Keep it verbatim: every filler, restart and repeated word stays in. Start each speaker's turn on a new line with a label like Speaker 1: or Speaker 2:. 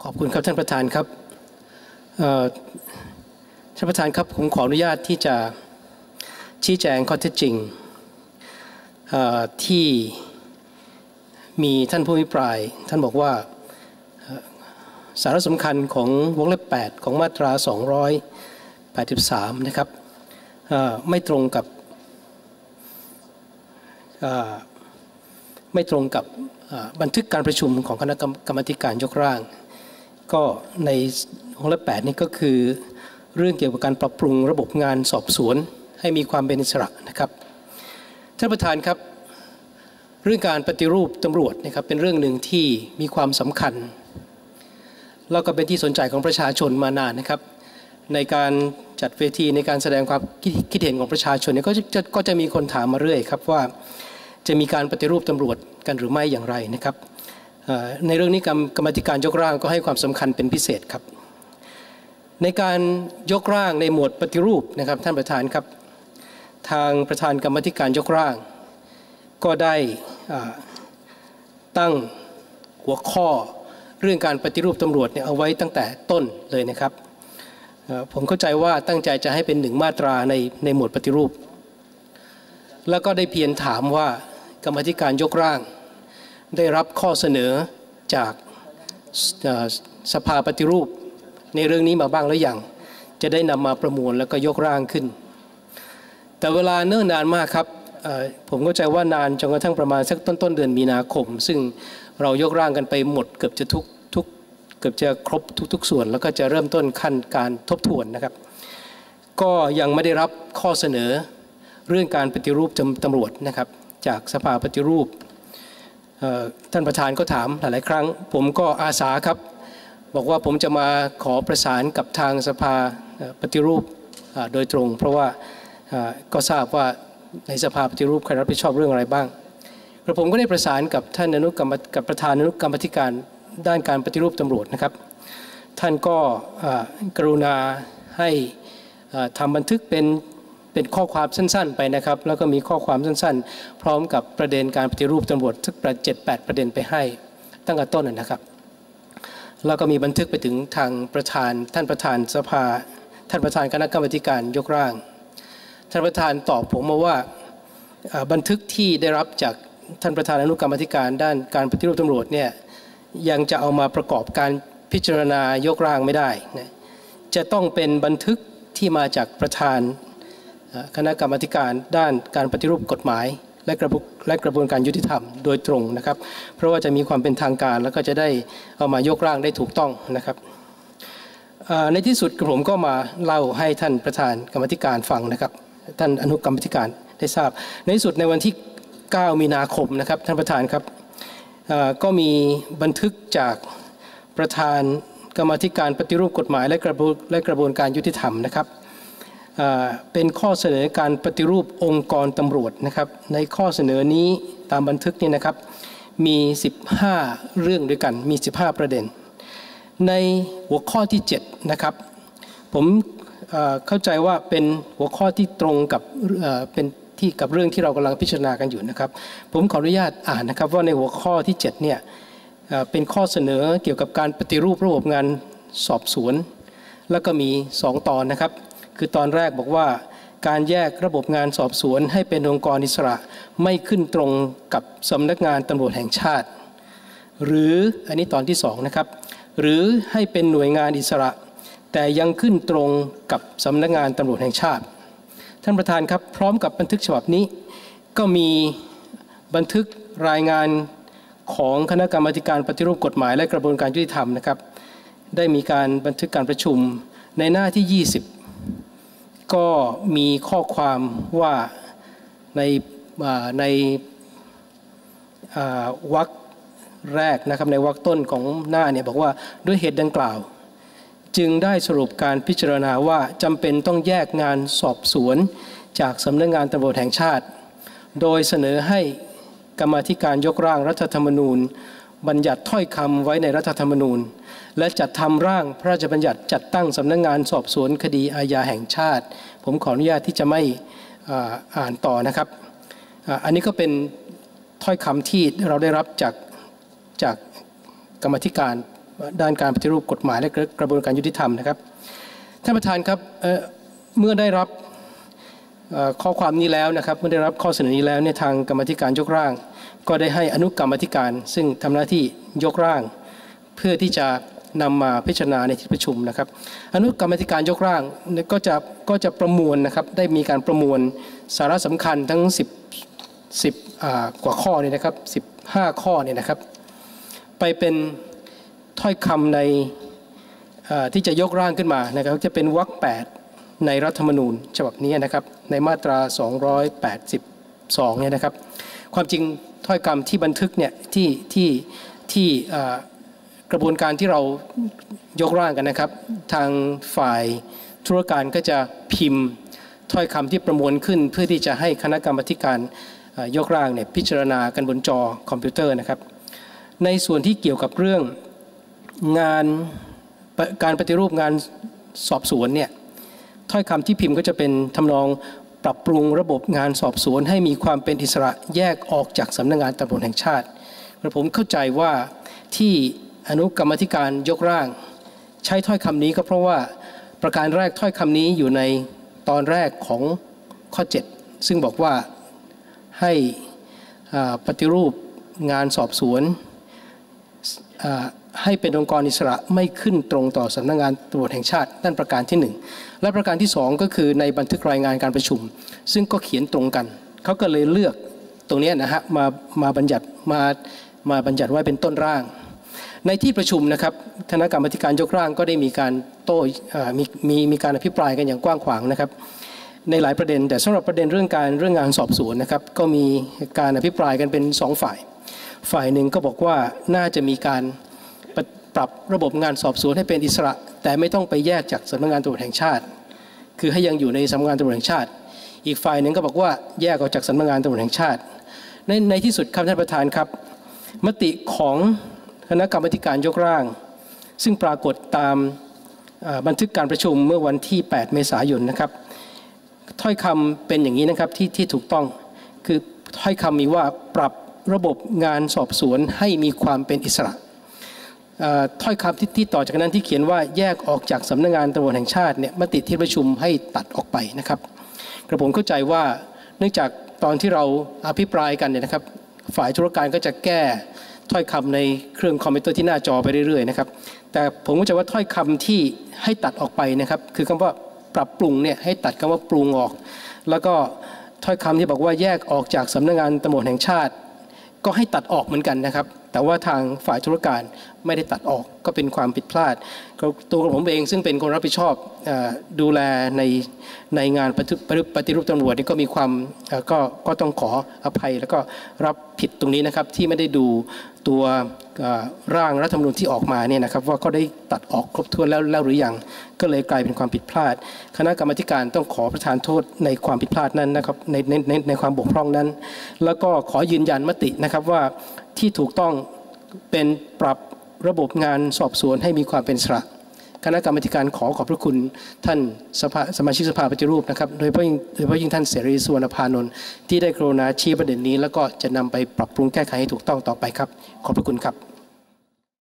Speaker 1: ขอบคุณครับท่านประธานครับท่านประธานครับผมขออนุญาตที่จะชี้แจงข้อเท็จจริงที่มีท่านผู้อภิปรายท่านบอกว่าสาระสำคัญของวงเล็บแปดของมาตราสองร้อยแปดสิบสามนะครับไม่ตรงกับไม่ตรงกับบันทึกการประชุมของคณะกรรมการยกร่างก็ในวงเล็บแปดนี่ก็คือเรื่องเกี่ยวกับการปรับปรุงระบบงานสอบสวนให้มีความเป็นอิสระนะครับท่านประธานครับเรื่องการปฏิรูปตำรวจนะครับเป็นเรื่องหนึ่งที่มีความสำคัญแล้วก็เป็นที่สนใจของประชาชนมานานนะครับในการจัดเวทีในการแสดงความคิดเห็นของประชาชนเนี่ยก็จะก็จะมีคนถามมาเรื่อยครับว่าจะมีการปฏิรูปตำรวจกันหรือไม่อย่างไรนะครับในเรื่องนี้กรรมธิการยกร่างก็ให้ความสำคัญเป็นพิเศษครับในการยกร่างในหมวดปฏิรูปนะครับท่านประธานครับทางประธานกรรมธิการยกร่างก็ได้ตั้งหัวข้อเรื่องการปฏิรูปตำรวจเนี่ยเอาไว้ตั้งแต่ต้นเลยนะครับผมเข้าใจว่าตั้งใจจะให้เป็นหนึ่งมาตราในในหมวดปฏิรูปแล้วก็ได้เพียงถามว่ากรรมธิการยกร่างได้รับข้อเสนอจากสภาปฏิรูปในเรื่องนี้มาบ้างหรือยังจะได้นำมาประมวลแล้วก็ยกร่างขึ้นแต่เวลาเนิ่นนานมากครับผมเข้าใจว่านานจนกระทั่งประมาณสักต้นต้นเดือนมีนาคมซึ่งเรายกร่างกันไปหมดเกือบจะทุกทุกเกือบจะครบทุกๆส่วนแล้วก็จะเริ่มต้นขั้นการทบทวนนะครับก็ยังไม่ได้รับข้อเสนอเรื่องการปฏิรูปตำรวจนะครับจากสภาปฏิรูปท่านประธานก็ถามหลายๆครั้งผมก็อาสาครับบอกว่าผมจะมาขอประสานกับทางสภาปฏิรูปโดยตรงเพราะว่าก็ทราบว่าในสภาปฏิรูปใครรับผิดชอบเรื่องอะไรบ้างกระผมก็ได้ประสานกับท่านอนุกรรมกับประธานอนุกรรมธิการด้านการปฏิรูปตำรวจนะครับท่านก็กรุณาให้ทำบันทึกเป็นเป็นข้อความสั้นๆไปนะครับแล้วก็มีข้อความสั้นๆพร้อมกับประเด็นการปฏิรูปตำรวจสักเจ็ดแปดประเด็นไปให้ตั้งแต่ต้นนะครับแล้วก็มีบันทึกไปถึงทางประธานท่านประธานสภาท่านประธานคณะกรรมการยกร่างท่านประธานตอบผมมาว่าบันทึกที่ได้รับจากท่านประธานอนุกรรมการด้านการปฏิรูปตำรวจเนี่ยยังจะเอามาประกอบการพิจารณายกร่างไม่ได้นะจะต้องเป็นบันทึกที่มาจากประธานคณะกรรมการด้านการปฏิรูปกฎหมายและกระบวนและกระบวนการยุติธรรมโดยตรงนะครับเพราะว่าจะมีความเป็นทางการแล้วก็จะได้เอามายกร่างได้ถูกต้องนะครับในที่สุดผมก็มาเล่าให้ท่านประธานกรรมการฟังนะครับท่านอนุกรรมการได้ทราบในที่สุดในวันที่เก้ามีนาคมนะครับท่านประธานครับก็มีบันทึกจากประธานกรรมการปฏิรูปกฎหมายและกระบวนและกระบวนการยุติธรรมนะครับเป็นข้อเสนอการปฏิรูปองค์กรตำรวจนะครับในข้อเสนอนี้ตามบันทึกนี่นะครับมีสิบห้าเรื่องด้วยกันมีสิบห้าประเด็นในหัวข้อที่เจ็ดนะครับผมเข้าใจว่าเป็นหัวข้อที่ตรงกับเป็นที่กับเรื่องที่เรากำลังพิจารณากันอยู่นะครับผมขออนุญาตอ่านนะครับว่าในหัวข้อที่เจ็ดเนี่ยเป็นข้อเสนอเกี่ยวกับการปฏิรูประบบงานสอบสวนแล้วก็มีสองตอนนะครับคือตอนแรกบอกว่าการแยกระบบงานสอบสวนให้เป็นองค์กรอิสระไม่ขึ้นตรงกับสำนักงานตำรวจแห่งชาติหรืออันนี้ตอนที่สองนะครับหรือให้เป็นหน่วยงานอิสระแต่ยังขึ้นตรงกับสำนักงานตำรวจแห่งชาติท่านประธานครับพร้อมกับบันทึกฉบับนี้ก็มีบันทึกรายงานของคณะกรรมการปฏิรูปกฎหมายและกระบวนการยุติธรรมนะครับได้มีการบันทึกการประชุมในหน้าที่ยี่สิบก็มีข้อความว่าในในวรรคแรกนะครับในวรรคต้นของหน้าเนี่ยบอกว่าด้วยเหตุดังกล่าวจึงได้สรุปการพิจารณาว่าจำเป็นต้องแยกงานสอบสวนจากสำนักงานตำรวจแห่งชาติโดยเสนอให้กรรมาธิการยกร่างรัฐธรรมนูญบัญญัติถ้อยคำไว้ในรัฐธรรมนูญและจัดทำร่างพระราชบัญญัติจัดตั้งสำนักงานสอบสวนคดีอาญาแห่งชาติผมขออนุญาตที่จะไม่อ่านต่อนะครับอันนี้ก็เป็นถ้อยคำที่เราได้รับจากจากกรรมาธิการด้านการปฏิรูปกฎหมายและกระบวนการยุติธรรมนะครับท่านประธานครับเ, เมื่อได้รับข้อความนี้แล้วนะครับเมื่อได้รับข้อเสนอนี้แล้วเนี่ยทางกรรมธิการยกร่างก็ได้ให้อนุกรรมธิการซึ่งทำหน้าที่ยกร่างเพื่อที่จะนำมาพิจารณาในที่ประชุมนะครับอนุกรรมธิการยกร่างก็จะก็จะประมวลนะครับได้มีการประมวลสาระสำคัญทั้งสิบ สิบกว่าข้อเนี่ยนะครับสิบห้าข้อเนี่ยนะครับไปเป็นถ้อยคำในที่จะยกร่างขึ้นมานะครับจะเป็นวรรคแปดในรัฐธรรมนูญฉบับนี้นะครับในมาตราสองร้อยแปดสิบสองเนี่ยนะครับความจริงถ้อยคำที่บันทึกเนี่ยที่ที่ที่กระบวนการที่เรายกร่างกันนะครับทางฝ่ายธุรการก็จะพิมพ์ถ้อยคำที่ประมวลขึ้นเพื่อที่จะให้คณะกรรมการยกร่างเนี่ยพิจารณากันบนจอคอมพิวเตอร์นะครับในส่วนที่เกี่ยวกับเรื่องงานการปฏิรูปงานสอบสวนเนี่ยถ้อยคำที่พิมพ์ก็จะเป็นทำนองปรับปรุงระบบงานสอบสวนให้มีความเป็นอิสระแยกออกจากสำนักงานตำรวจแห่งชาติกระผมเข้าใจว่าที่อนุกรรมธิการยกร่างใช้ถ้อยคำนี้ก็เพราะว่าประการแรกถ้อยคำนี้อยู่ในตอนแรกของข้อเจ็ดซึ่งบอกว่าให้ปฏิรูปงานสอบสวนให้เป็นองค์กรอิสระไม่ขึ้นตรงต่อสำนักงานตำรวจแห่งชาตินั่นประการที่หนึ่งและประการที่สองก็คือในบันทึกรายงานการประชุมซึ่งก็เขียนตรงกันเขาก็เลยเลือกตรงนี้นะฮะมามาบัญญัติมามาบัญญัติไว้เป็นต้นร่างในที่ประชุมนะครับคณะกรรมการยกร่างก็ได้มีการโต้มีมีมีการอภิปรายกันอย่างกว้างขวางนะครับในหลายประเด็นแต่สำหรับประเด็นเรื่องการเรื่องงานสอบสวนนะครับก็มีการอภิปรายกันเป็นสองฝ่ายฝ่ายหนึ่งก็บอกว่าน่าจะมีการปรับระบบงานสอบสวนให้เป็นอิสระแต่ไม่ต้องไปแยกจากสำนักงานตำรวจแห่งชาติคือให้ยังอยู่ในสำนักงานตำรวจแห่งชาติอีกฝ่ายหนึ่งก็บอกว่าแยกออกจากสำนักงานตำรวจแห่งชาติในในที่สุดครับท่านประธานครับมติของคณะกรรมการยกร่างซึ่งปรากฏตามบันทึกการประชุมเมื่อวันที่แปดเมษายนนะครับถ้อยคำเป็นอย่างนี้นะครับที่ที่ถูกต้องคือถ้อยคำมีว่าปรับระบบงานสอบสวนให้มีความเป็นอิสระถ้อยคำที่ที่ต่อจากนั้นที่เขียนว่าแยกออกจากสำนักงานตำรวจแห่งชาติเนี่ยมติที่ประชุมให้ตัดออกไปนะครับกระผมเข้าใจว่าเนื่องจากตอนที่เราอภิปรายกันเนี่ยนะครับฝ่ายธุรการก็จะแก้ถ้อยคำในเครื่องคอมพิวเตอร์ที่หน้าจอไปเรื่อยๆนะครับแต่ผมเข้าใจว่าถ้อยคำที่ให้ตัดออกไปนะครับคือคำว่าปรับปรุงเนี่ยให้ตัดคำว่าปรุงออกแล้วก็ถ้อยคำที่บอกว่าแยกออกจากสำนักงานตำรวจแห่งชาติก็ให้ตัดออกเหมือนกันนะครับแต่ว่าทางฝ่ายธุรการไม่ได้ตัดออกก็เป็นความผิดพลาดตัวผมเองซึ่งเป็นคนรับผิดชอบดูแลในในงานปฏิรูปตำรวจนี่ก็มีความก็ก็ต้องขออภัยแล้วก็รับผิดตรงนี้นะครับที่ไม่ได้ดูตัวร่างรัฐธรรมนูญที่ออกมาเนี่ยนะครับว่าก็ได้ตัดออกครบถ้วนแล้วแล้วหรือยังก็เลยกลายเป็นความผิดพลาดคณะกรรมการต้องขอประทานโทษในความผิดพลาดนั้นนะครับในในในในความบกพร่องนั้นแล้วก็ขอยืนยันมตินะครับว่าที่ถูกต้องเป็นปรับระบบงานสอบสวนให้มีความเป็นอิสระคณะกรรมการขอขอบพระคุณท่านสภาสมาชิกสภาปฏิรูปนะครับโดยเฉพาะยิ่งโดยเฉพาะยิ่งท่านเสรีสุวรรณพานนท์ที่ได้กรุณาชี้ประเด็นนี้แล้วก็จะนำไปปรับปรุงแก้ไขให้ถูกต้องต่อไปครับขอบพระคุณครับ